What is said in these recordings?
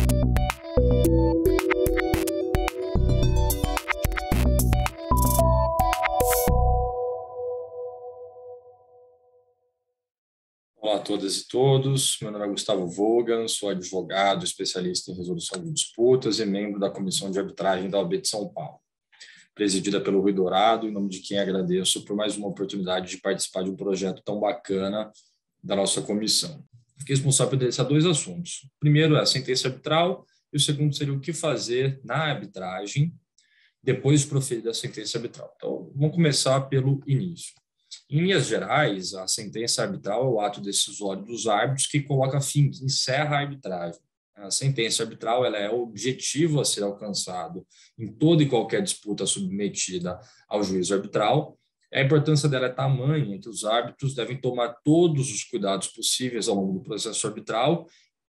Olá a todas e todos, meu nome é Gustavo Vogan, sou advogado, especialista em resolução de disputas e membro da Comissão de Arbitragem da OAB de São Paulo, presidida pelo Rui Dourado, em nome de quem agradeço por mais uma oportunidade de participar de um projeto tão bacana da nossa comissão. Fiquei responsável por endereçar dois assuntos. O primeiro é a sentença arbitral e o segundo seria o que fazer na arbitragem depois de proferida a sentença arbitral. Então, vamos começar pelo início. Em linhas gerais, a sentença arbitral é o ato decisório dos árbitros que coloca fim, que encerra a arbitragem. A sentença arbitral ela é o objetivo a ser alcançado em toda e qualquer disputa submetida ao juízo arbitral. A importância dela é tamanha que os árbitros devem tomar todos os cuidados possíveis ao longo do processo arbitral,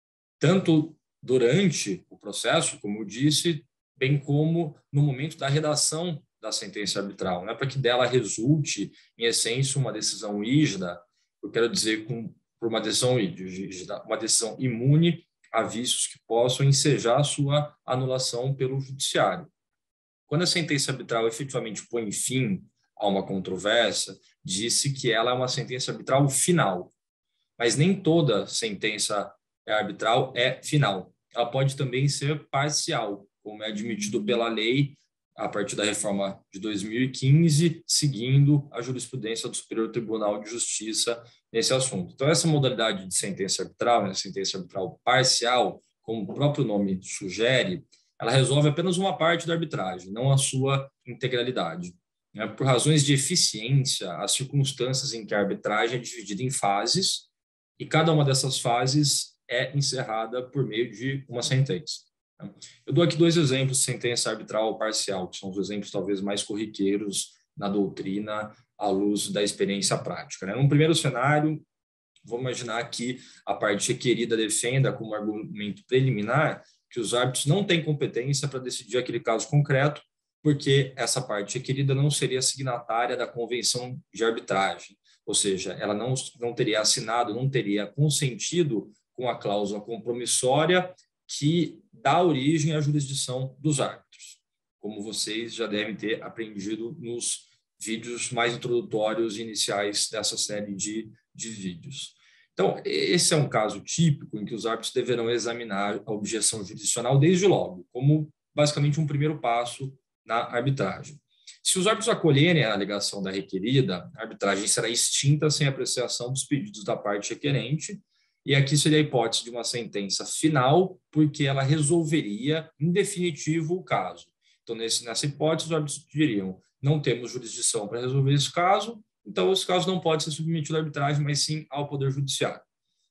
tanto durante o processo, como eu disse, bem como no momento da redação da sentença arbitral, para que dela resulte, em essência, uma decisão rígida, eu quero dizer por uma decisão rígida, uma decisão imune a vícios que possam ensejar a sua anulação pelo judiciário. Quando a sentença arbitral efetivamente põe fim a uma controvérsia, disse que ela é uma sentença arbitral final, mas nem toda sentença arbitral é final. Ela pode também ser parcial, como é admitido pela lei a partir da reforma de 2015, seguindo a jurisprudência do Superior Tribunal de Justiça nesse assunto. Então, essa modalidade de sentença arbitral, a sentença arbitral parcial, como o próprio nome sugere, ela resolve apenas uma parte da arbitragem, não a sua integralidade. Por razões de eficiência, as circunstâncias em que a arbitragem é dividida em fases, e cada uma dessas fases é encerrada por meio de uma sentença. Eu dou aqui dois exemplos de sentença arbitral parcial, que são os exemplos talvez mais corriqueiros na doutrina à luz da experiência prática. Num primeiro cenário, vou imaginar que a parte requerida defenda como argumento preliminar que os árbitros não têm competência para decidir aquele caso concreto, porque essa parte requerida não seria signatária da convenção de arbitragem, ou seja, ela não teria assinado, não teria consentido com a cláusula compromissória que dá origem à jurisdição dos árbitros, como vocês já devem ter aprendido nos vídeos mais introdutórios e iniciais dessa série de vídeos. Então, esse é um caso típico em que os árbitros deverão examinar a objeção jurisdicional desde logo, como basicamente um primeiro passo na arbitragem. Se os árbitros acolherem a alegação da requerida, a arbitragem será extinta sem apreciação dos pedidos da parte requerente, e aqui seria a hipótese de uma sentença final, porque ela resolveria, em definitivo, o caso. Então, nessa hipótese, os árbitros diriam: não temos jurisdição para resolver esse caso, então esse caso não pode ser submetido à arbitragem, mas sim ao Poder Judiciário.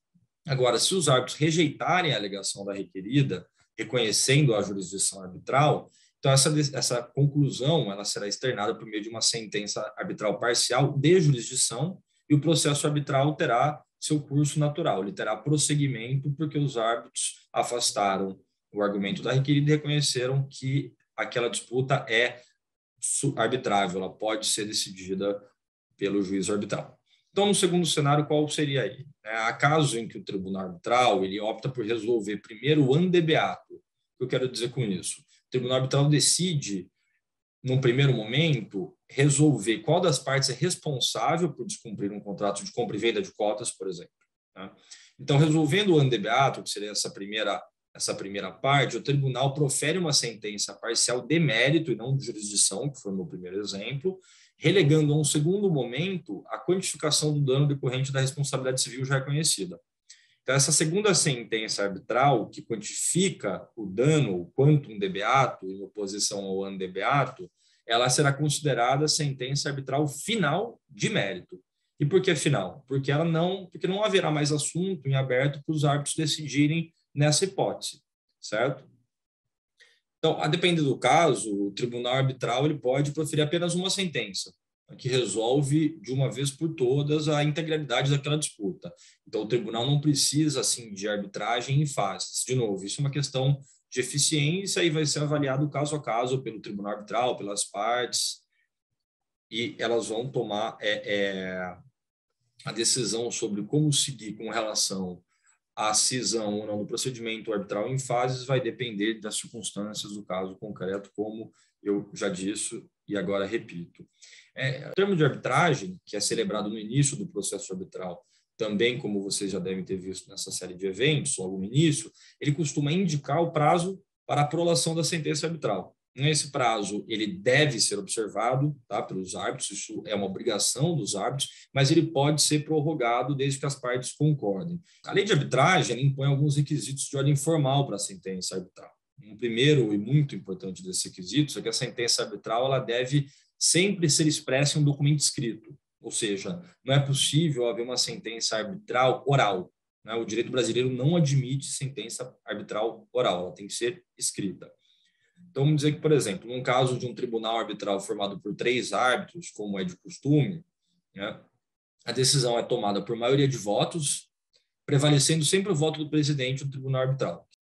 Agora, se os árbitros rejeitarem a alegação da requerida, reconhecendo a jurisdição arbitral, então essa conclusão ela será externada por meio de uma sentença arbitral parcial de jurisdição, e o processo arbitral terá seu curso natural, ele terá prosseguimento porque os árbitros afastaram o argumento da requerida e reconheceram que aquela disputa é arbitrável, ela pode ser decidida pelo juízo arbitral. Então, no segundo cenário, qual seria aí? Há casos em que o tribunal arbitral ele opta por resolver primeiro o andebeato. O que eu quero dizer com isso? O tribunal arbitral decide, num primeiro momento, resolver qual das partes é responsável por descumprir um contrato de compra e venda de cotas, por exemplo. Então, resolvendo o andebeato, que seria essa primeira parte, o tribunal profere uma sentença parcial de mérito e não de jurisdição, que foi o meu primeiro exemplo, relegando a um segundo momento a quantificação do dano decorrente da responsabilidade civil já reconhecida. Então, essa segunda sentença arbitral, que quantifica o dano, o quantum de beato, em oposição ao andebeato, ela será considerada sentença arbitral final de mérito. E por que final? Porque não haverá mais assunto em aberto para os árbitros decidirem nessa hipótese, certo? Então, a depender do caso, o tribunal arbitral ele pode proferir apenas uma sentença, que resolve de uma vez por todas a integralidade daquela disputa. Então, o tribunal não precisa assim de arbitragem em fases. De novo, isso é uma questão de eficiência e vai ser avaliado caso a caso pelo tribunal arbitral, pelas partes, e elas vão tomar a decisão sobre como seguir com relação a cisão ou não do procedimento arbitral em fases vai depender das circunstâncias do caso concreto, como eu já disse e agora repito. O termo de arbitragem, que é celebrado no início do processo arbitral, também, como vocês já devem ter visto nessa série de eventos, logo no início, ele costuma indicar o prazo para a prolação da sentença arbitral. Esse prazo ele deve ser observado, tá, pelos árbitros, isso é uma obrigação dos árbitros, mas ele pode ser prorrogado desde que as partes concordem. A lei de arbitragem impõe alguns requisitos de ordem formal para a sentença arbitral. Um primeiro e muito importante desses requisitos é que a sentença arbitral ela deve sempre ser expressa em um documento escrito, ou seja, não é possível haver uma sentença arbitral oral. Né? O direito brasileiro não admite sentença arbitral oral, ela tem que ser escrita. Então, vamos dizer que, por exemplo, num caso de um tribunal arbitral formado por 3 árbitros, como é de costume, né, a decisão é tomada por maioria de votos, prevalecendo sempre o voto do presidente do tribunal arbitral,